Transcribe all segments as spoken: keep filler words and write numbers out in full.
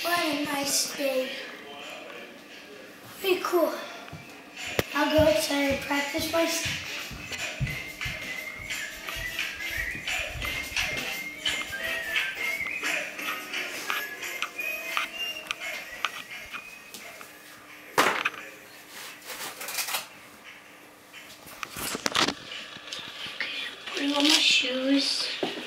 What a nice day. Pretty cool. I'll go outside and practice my stuff. Putting on my shoes.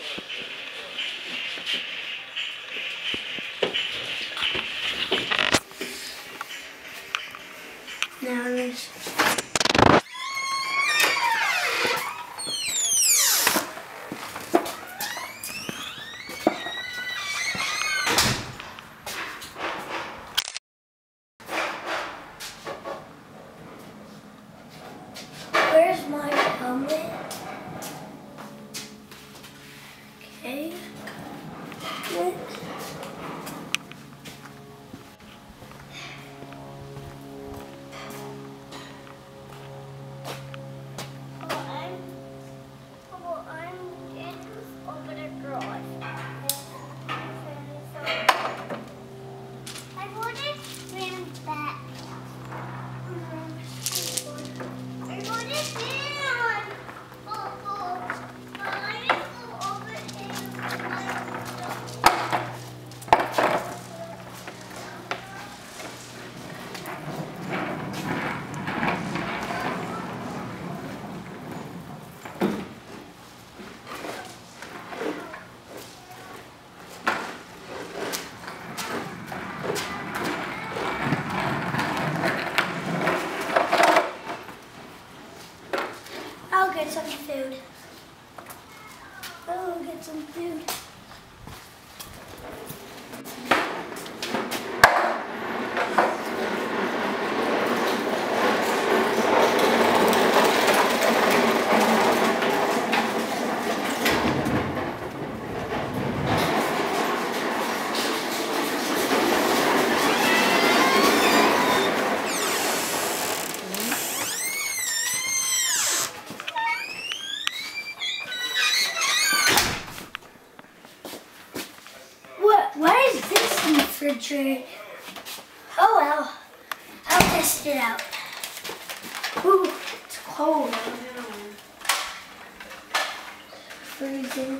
Now there's where's my helmet? Okay. Good. I'll get some food. I'll get some food. What is this in the refrigerator? Oh well, I'll test it out. Ooh, it's cold. Freezing.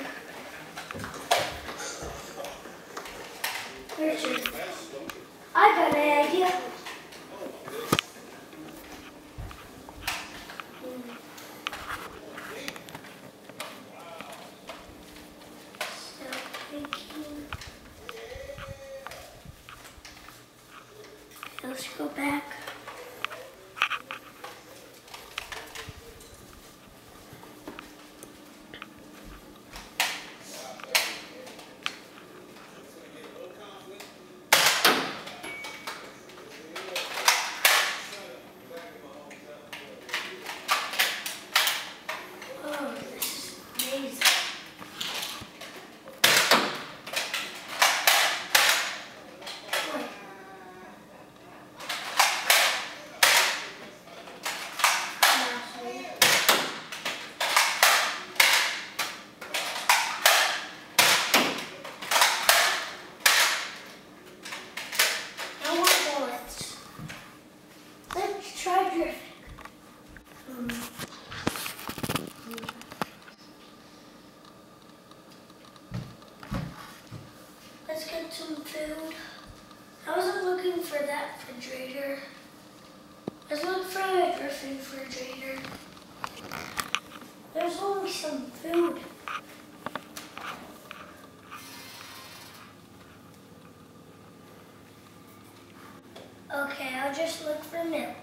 Where's your... I got an idea. Let's go back. Oh, this is amazing. Try drifting. Um, let's get some food. I wasn't looking for that refrigerator. I was looking for a different refrigerator. There's only some food. Okay, I'll just look for milk.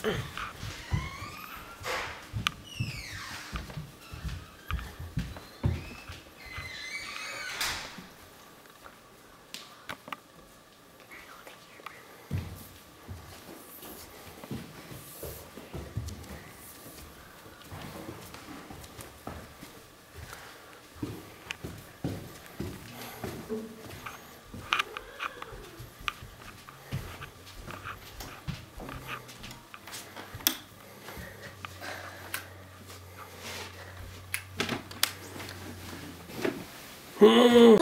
What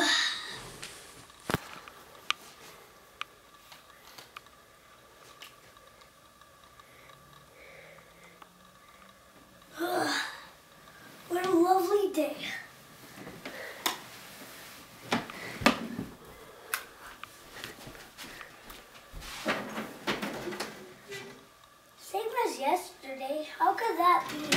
a lovely day. Same as yesterday. How could that be?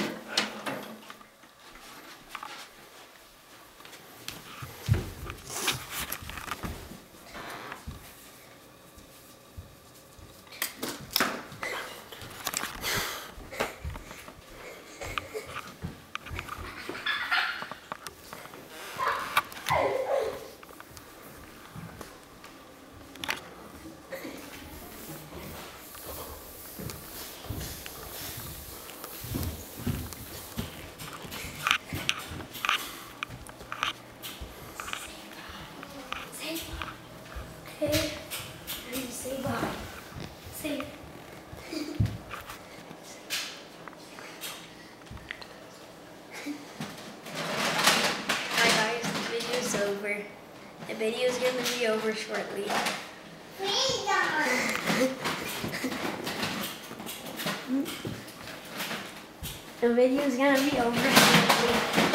Okay, and say bye. Say. Hi guys, the video's over. The video's gonna be over shortly. The video's gonna be over shortly.